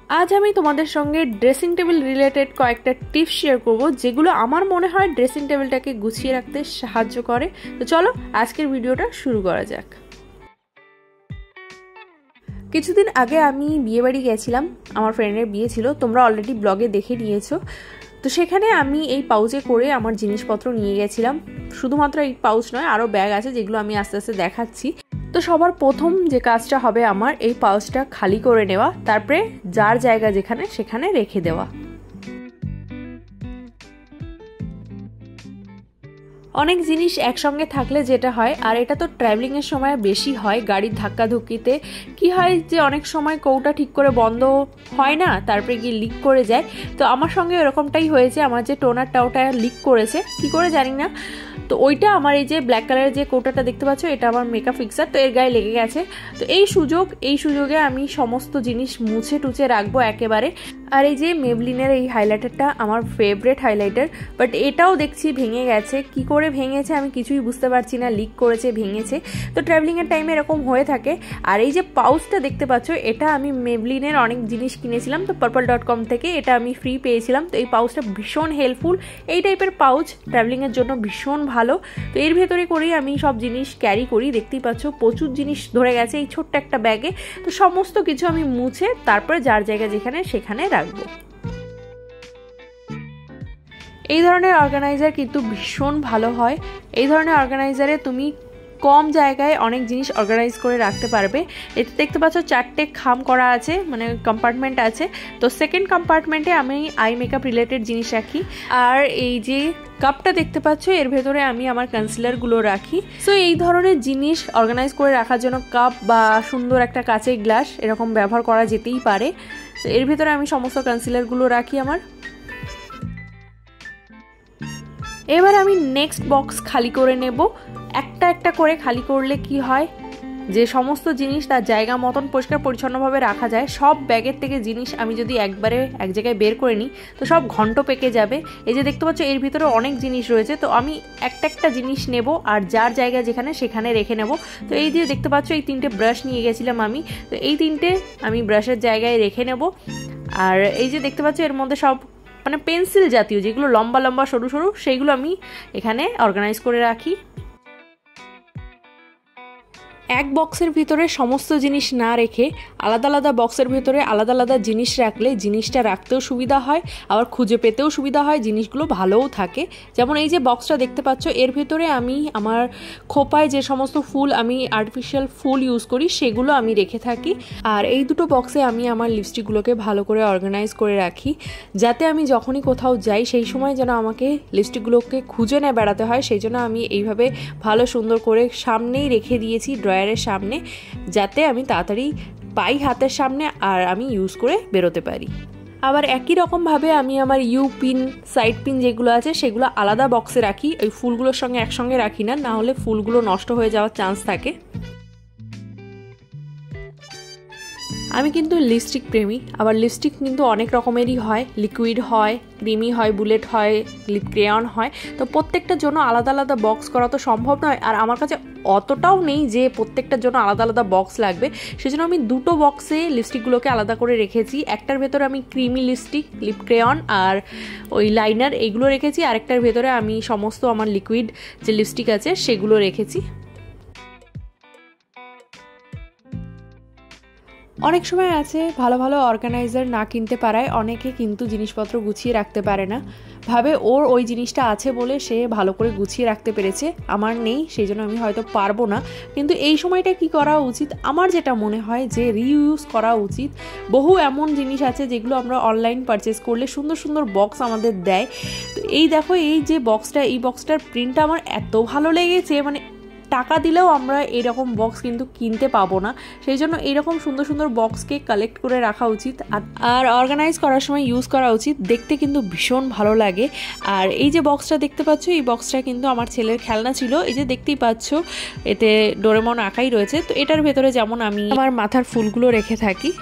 আজ আমি তোমাদের সঙ্গে ড্রেসিং টেবিল রিলেটেড কয়েকটা টিপস শেয়ার করব যেগুলো আমার মনে হয় ড্রেসিং টেবিলটাকে গুছিয়ে রাখতে সাহায্য করে। তো চলো আজকের ভিডিওটা শুরু করা যাক। কিছুদিন আগে আমি বিয়েবাড়ি গেছিলাম, আমার ফ্রেন্ডের বিয়ে ছিল, তোমরা অলরেডি ব্লগে দেখে নিয়েছো। তো সেখানে আমি এই পাউচে করে আমার জিনিসপত্র নিয়ে গেছিলাম। শুধুমাত্র এই পাউচ নয়, আরও ব্যাগ আছে যেগুলো আমি আস্তে আস্তে দেখাচ্ছি। তো সবার প্রথম যে কাজটা হবে আমার এই পাউচটা খালি করে নেওয়া, তারপরে যার জায়গা যেখানে সেখানে রেখে দেওয়া। অনেক জিনিস একসঙ্গে থাকলে যেটা হয়, আর এটা তো ট্রাভেলিংয়ের সময় বেশি হয়, গাড়ির ধাক্কাধুক্কিতে কি হয় যে অনেক সময় কৌটা ঠিক করে বন্ধ হয় না, তারপরে গিয়ে লিক করে যায়। তো আমার সঙ্গে এরকমটাই হয়েছে, আমার যে টোনারটা ওটা লিক করেছে, কি করে জানি না। তো ওইটা আমার এই যে ব্ল্যাক কালারের যে কৌটাটা দেখতে পাচ্ছ, এটা আমার মেকআপ ফিক্সার, তো এর গায়ে লেগে গেছে। তো এই সুযোগে আমি সমস্ত জিনিস মুছে টুছে রাখবো একেবারে। আর এই যে মেবলিনের এই হাইলাইটারটা আমার ফেভারিট হাইলাইটার, বাট এটাও দেখছি ভেঙে গেছে। কি করে ভেঙেছে আমি কিছুই বুঝতে পারছি না, লিক করেছে, ভেঙেছে। তো ট্রাভেলিংয়ের টাইমে এরকম হয়ে থাকে। আর এই যে পাউচটা দেখতে পাচ্ছ, এটা আমি মেবলিনের অনেক জিনিস কিনেছিলাম, তো purple.com থেকে এটা আমি ফ্রি পেয়েছিলাম। তো এই পাউচটা ভীষণ হেল্পফুল, এই টাইপের পাউচ ট্রাভেলিংয়ের জন্য ভীষণ ভালো। তো এর ভেতরে করেই আমি সব জিনিস ক্যারি করি। দেখতেই পাচ্ছ প্রচুর জিনিস ধরে গেছে এই ছোট্ট একটা ব্যাগে। তো সমস্ত কিছু আমি মুছে তারপরে যার জায়গা যেখানে সেখানে রাখবো। এই ধরনের অর্গানাইজার কিন্তু ভীষণ ভালো হয়। এই ধরনের অর্গানাইজারে তুমি কম জায়গায় অনেক জিনিস অর্গানাইজ করে রাখতে পারবে। এতে দেখতে পাচ্ছ 4টে খাম করা আছে, মানে কম্পার্টমেন্ট আছে। তো সেকেন্ড কম্পার্টমেন্টে আমি আই মেকআপ রিলেটেড জিনিস রাখি। আর এই যে কাপটা দেখতে পাচ্ছ, এর ভেতরে আমি আমার কনসিলারগুলো রাখি। সো এই ধরনের জিনিস অর্গানাইজ করে রাখার জন্য কাপ বা সুন্দর একটা কাচের গ্লাস এরকম ব্যবহার করা যেতেই পারে। তো এর ভেতরে আমি সমস্ত কনসিলারগুলো রাখি আমার। এবার আমি নেক্সট বক্স খালি করে নেব। একটা একটা করে খালি করলে কি হয় যে সমস্ত জিনিস তার জায়গা মতন পরিষ্কার পরিচ্ছন্নভাবে রাখা যায়। সব ব্যাগের থেকে জিনিস আমি যদি একবারে এক জায়গায় বের করে নিই তো সব ঘন্ট পেকে যাবে। এই যে দেখতে পাচ্ছ এর ভিতরে অনেক জিনিস রয়েছে, তো আমি একটা জিনিস নেব আর যার জায়গা যেখানে সেখানে রেখে নেব। তো এই যে দেখতে পাচ্ছ এই 3টে ব্রাশ নিয়ে গেছিলাম আমি, তো এই 3টে আমি ব্রাশের জায়গায় রেখে নেব। আর এই যে দেখতে পাচ্ছ এর মধ্যে সব মানে পেন্সিল জাতীয় যেগুলো লম্বা লম্বা সরু সরু, সেইগুলো আমি এখানে অর্গানাইজ করে রাখি। এক বক্সের ভিতরে সমস্ত জিনিস না রেখে আলাদা আলাদা বক্সের ভিতরে আলাদা আলাদা জিনিস রাখলে জিনিসটা রাখতেও সুবিধা হয়, আবার খুঁজে পেতেও সুবিধা হয়, জিনিসগুলো ভালোও থাকে। যেমন এই যে বক্সটা দেখতে পাচ্ছ, এর ভিতরে আমি আমার খোপায় যে সমস্ত ফুল আমি আর্টিফিশিয়াল ফুল ইউজ করি সেগুলো আমি রেখে থাকি। আর এই দুটো বক্সে আমি আমার লিপস্টিকগুলোকে ভালো করে অর্গানাইজ করে রাখি, যাতে আমি যখনই কোথাও যাই সেই সময় যেন আমাকে লিপস্টিকগুলোকে খুঁজে না বেড়াতে হয়। সেই জন্য আমি এইভাবে ভালো সুন্দর করে সামনেই রেখে দিয়েছি ড্রয়ারের সামনে, যাতে আমি তাড়াতাড়ি পাই হাতের সামনে আর আমি ইউজ করে বেরোতে পারি। আবার একই রকমভাবে আমি আমার ইউ পিন, সাইড পিন যেগুলো আছে সেগুলো আলাদা বক্সে রাখি, ওই ফুলগুলোর সঙ্গে একসঙ্গে রাখি না, না হলে ফুলগুলো নষ্ট হয়ে যাওয়ার চান্স থাকে। আমি কিন্তু লিপস্টিক প্রেমী। আবার লিপস্টিক কিন্তু অনেক রকমেরই হয়, লিকুইড হয়, ক্রিমি হয়, বুলেট হয়, লিপ ক্রেয়ন হয়। তো প্রত্যেকটার জন্য আলাদা আলাদা বক্স করা তো সম্ভব নয়, আর আমার কাছে অতটাও নেই যে প্রত্যেকটার জন্য আলাদা আলাদা বক্স লাগবে। সেজন্য আমি দুটো বক্সে লিপস্টিকগুলোকে আলাদা করে রেখেছি। একটার ভেতরে আমি ক্রিমি লিপস্টিক, লিপ ক্রেয়ন আর ওই লাইনার এইগুলো রেখেছি, আরেকটার ভেতরে আমি সমস্ত আমার লিকুইড যে লিপস্টিক আছে সেগুলো রেখেছি। অনেক সময় আছে ভালো ভালো অর্গানাইজার না কিনতে পারায় অনেকে কিন্তু জিনিসপত্র গুছিয়ে রাখতে পারে না, ভাবে ওর ওই জিনিসটা আছে বলে সে ভালো করে গুছিয়ে রাখতে পেরেছে, আমার নেই সেই জন্য আমি হয়তো পারবো না। কিন্তু এই সময়টা কি করা উচিত, আমার যেটা মনে হয় যে রিইউজ করা উচিত। বহু এমন জিনিস আছে যেগুলো আমরা অনলাইন পারচেস করলে সুন্দর সুন্দর বক্স আমাদের দেয়। তো এই দেখো এই যে বক্সটা, এই বক্সটার প্রিন্টটা আমার এত ভালো লেগেছে, মানে টাকা দিলেও আমরা এরকম বক্স কিন্তু কিনতে পাবো না। সেই জন্য এইরকম সুন্দর সুন্দর বক্সকে কালেক্ট করে রাখা উচিত আর অর্গানাইজ করার সময় ইউজ করা উচিত, দেখতে কিন্তু ভীষণ ভালো লাগে। আর এই যে বক্সটা দেখতে পাচ্ছ, এই বক্সটা কিন্তু আমার ছেলের খেলনা ছিল। এই যে দেখতেই পাচ্ছ এতে ডোরেমন আঁকাই রয়েছে। তো এটার ভেতরে যেমন আমি আমার মাথার ফুলগুলো রেখে থাকি।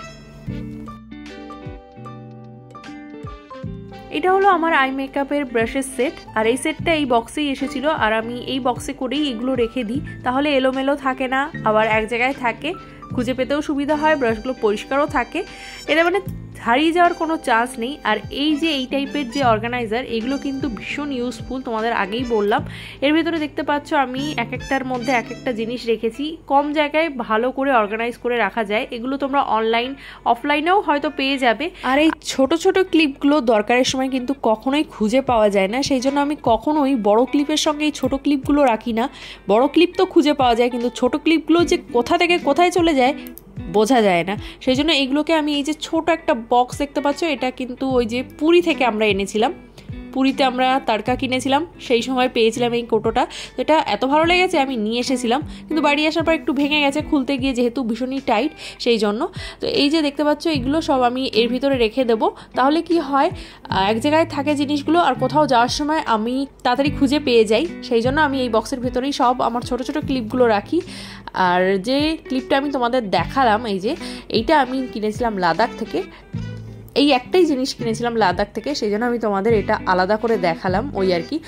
এটা হলো আমার আই মেকআপের ব্রাশের সেট, আর এই সেটটা এই বক্সেই এসেছিল, আর আমি এই বক্সে করেই এগুলো রেখে দিই, তাহলে এলোমেলো থাকে না, আবার এক জায়গায় থাকে, খুঁজে পেতেও সুবিধা হয়, ব্রাশগুলো পরিষ্কারও থাকে। এটা মানে হারিয়ে যাওয়ার কোনো চান্স নেই। আর এই যে এই টাইপের যে অর্গানাইজার, এগুলো কিন্তু ভীষণ ইউজফুল, তোমাদের আগেই বললাম। এর ভিতরে দেখতে পাচ্ছ আমি এক একটার মধ্যে এক একটা জিনিস রেখেছি, কম জায়গায় ভালো করে অর্গানাইজ করে রাখা যায়। এগুলো তোমরা অনলাইন অফলাইনেও হয়তো পেয়ে যাবে। আর এই ছোট ছোট ক্লিপগুলো দরকারের সময় কিন্তু কখনোই খুঁজে পাওয়া যায় না, সেই জন্য আমি কখনোই বড় ক্লিপের সঙ্গে এই ছোট ক্লিপগুলো রাখি না। বড় ক্লিপ তো খুঁজে পাওয়া যায়, কিন্তু ছোট ক্লিপগুলো যে কোথা থেকে কোথায় চলে যায় বোঝা যায় না। সেই জন্য এইগুলোকে আমি, এই যে ছোট একটা বক্স দেখতে পাচ্ছ, এটা কিন্তু ওই যে পুরী থেকে আমরা এনেছিলাম, পুরীতে আমরা তারকা কিনেছিলাম, সেই সময় পেয়েছিলাম এই কৌটোটা। তো এটা এত ভালো লেগেছে আমি নিয়ে এসেছিলাম, কিন্তু বাড়ি আসার পর একটু ভেঙে গেছে খুলতে গিয়ে, যেহেতু ভীষণই টাইট সেই জন্য। তো এই যে দেখতে পাচ্ছ এগুলো সব আমি এর ভিতরে রেখে দেবো, তাহলে কি হয় এক জায়গায় থাকে জিনিসগুলো আর কোথাও যাওয়ার সময় আমি তাড়াতাড়ি খুঁজে পেয়ে যাই। সেই জন্য আমি এই বক্সের ভেতরেই সব আমার ছোট ছোট ক্লিপগুলো রাখি। আর যে ক্লিপটা আমি তোমাদের দেখালাম, এই যে এইটা আমি কিনেছিলাম লাদাখ থেকে, এই একটাই জিনিস কিনেছিলাম লাদাখ থেকে, সেই জন্য আমি তোমাদের এটা আলাদা করে দেখালাম, ওই আর কি।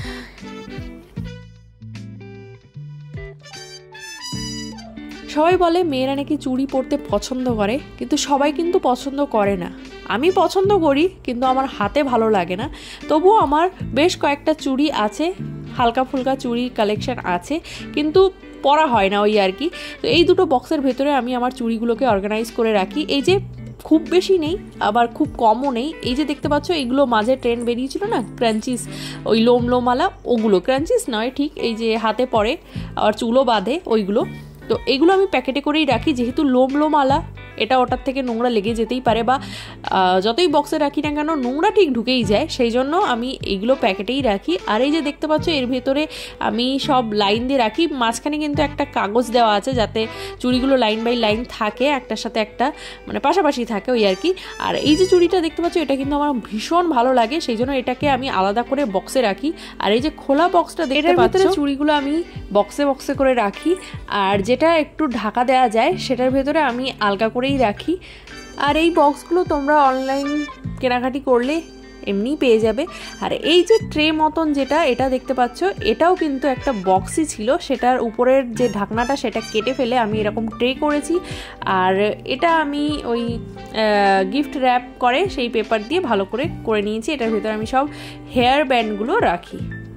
সবাই বলে মেয়েরা নাকি চুড়ি পরতে পছন্দ করে, কিন্তু সবাই কিন্তু পছন্দ করে না। আমি পছন্দ করি, কিন্তু আমার হাতে ভালো লাগে না। তবুও আমার বেশ কয়েকটা চুড়ি আছে, হালকা ফুলকা চুড়ি কালেকশন আছে, কিন্তু পরা হয় না, ওই আর কি। তো এই দুটো বক্সের ভেতরে আমি আমার চুড়িগুলোকে অর্গানাইজ করে রাখি। এই যে খুব বেশি নেই, আবার খুব কমও নেই। এই যে দেখতে পাচ্ছ এগুলো মাঝে ট্রেন্ড বেরিয়েছিল না, ক্রাঞ্চিস, ওই লোমলোমালা, ওগুলো ক্রাঞ্চিস নয় ঠিক, এই যে হাতে পরে আর চুলও বাঁধে ওইগুলো। তো এগুলো আমি প্যাকেটে করেই রাখি, যেহেতু লোমলোমালা এটা ওটার থেকে নোংরা লেগে যেতেই পারে, বা যতই বক্সে রাখি না কেন নোংরা ঠিক ঢুকেই যায়, সেই জন্য আমি এইগুলো প্যাকেটেই রাখি। আর এই যে দেখতে পাচ্ছ এর ভেতরে আমি সব লাইন দিয়ে রাখি, মাঝখানে কিন্তু একটা কাগজ দেওয়া আছে যাতে চুড়িগুলো লাইন বাই লাইন থাকে, একটার সাথে একটা মানে পাশাপাশি থাকে, ওই আর কি। আর এই যে চুড়িটা দেখতে পাচ্ছ এটা কিন্তু আমার ভীষণ ভালো লাগে, সেই জন্য এটাকে আমি আলাদা করে বক্সে রাখি। আর এই যে খোলা বক্সটা দেখতে পাচ্ছ, চুড়িগুলো আমি বক্সে বক্সে করে রাখি, আর যেটা একটু ঢাকা দেওয়া যায় সেটার ভেতরে আমি আলগা করেই রাখি। আর এই বক্সগুলো তোমরা অনলাইন কেনাকাটি করলে এমনি পেয়ে যাবে। আর এই যে ট্রে মতন যেটা, এটা দেখতে পাচ্ছ, এটাও কিন্তু একটা বক্সই ছিল, সেটার উপরের যে ঢাকনাটা সেটা কেটে ফেলে আমি এরকম ট্রে করেছি। আর এটা আমি ওই গিফট র্যাপ করে সেই পেপার দিয়ে ভালো করে করে নিয়েছি। এটার ভিতরে আমি সব হেয়ার ব্যান্ডগুলো রাখি।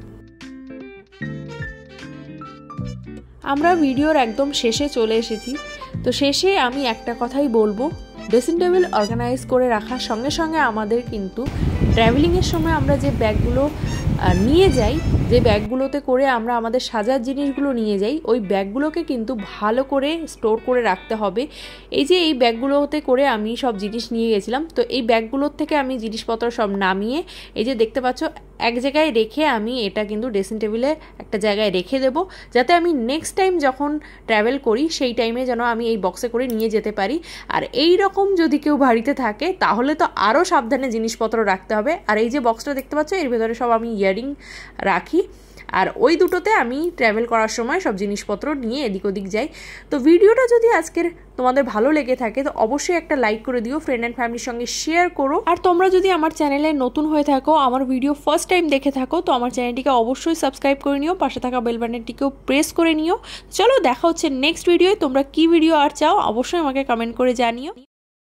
আমরা ভিডিওর একদম শেষে চলে এসেছি। তো শেষে আমি একটা কথাই বলবো, ড্রেসিং টেবিল অর্গানাইজ করে রাখার সঙ্গে সঙ্গে আমাদের কিন্তু ট্রাভেলিংয়ের সময় আমরা যে ব্যাগগুলো নিয়ে যাই, যে ব্যাগগুলোতে করে আমরা আমাদের সাজার জিনিসগুলো নিয়ে যাই, ওই ব্যাগগুলোকে কিন্তু ভালো করে স্টোর করে রাখতে হবে। এই যে এই ব্যাগগুলোতে করে আমি সব জিনিস নিয়ে গেছিলাম, তো এই ব্যাগগুলোর থেকে আমি জিনিসপত্র সব নামিয়ে এই যে দেখতে পাচ্ছ এক জায়গায় রেখে আমি এটা কিন্তু ড্রেসিং টেবিলে একটা জায়গায় রেখে দেবো, যাতে আমি নেক্সট টাইম যখন ট্রাভেল করি সেই টাইমে যেন আমি এই বক্সে করে নিয়ে যেতে পারি। আর এই রকম যদি কেউ বাড়িতে থাকে তাহলে তো আরও সাবধানে জিনিসপত্র রাখতে হবে। আর এই যে বক্সটা দেখতে পাচ্ছ এর ভেতরে সব আমি ইয়ারিং রাখি, আর ওই দুটোতে আমি ট্রাভেল করার সময় সব জিনিসপত্র নিয়ে এদিক ওদিক যাই। তো ভিডিওটা যদি আজকের তোমাদের ভালো লেগে থাকে তো অবশ্যই একটা লাইক করে দিও, ফ্রেন্ড অ্যান্ড ফ্যামিলির সঙ্গে শেয়ার করো। আর তোমরা যদি আমার চ্যানেলে নতুন হয়ে থাকো, আমার ভিডিও ফার্স্ট টাইম দেখে থাকো, তো আমার চ্যানেলটিকে অবশ্যই সাবস্ক্রাইব করে নিও, পাশে থাকা বেল বাটনটিকেও প্রেস করে নিও। চলো দেখা হচ্ছে নেক্সট ভিডিওয়। তোমরা কি ভিডিও আর চাও অবশ্যই আমাকে কমেন্ট করে জানিও।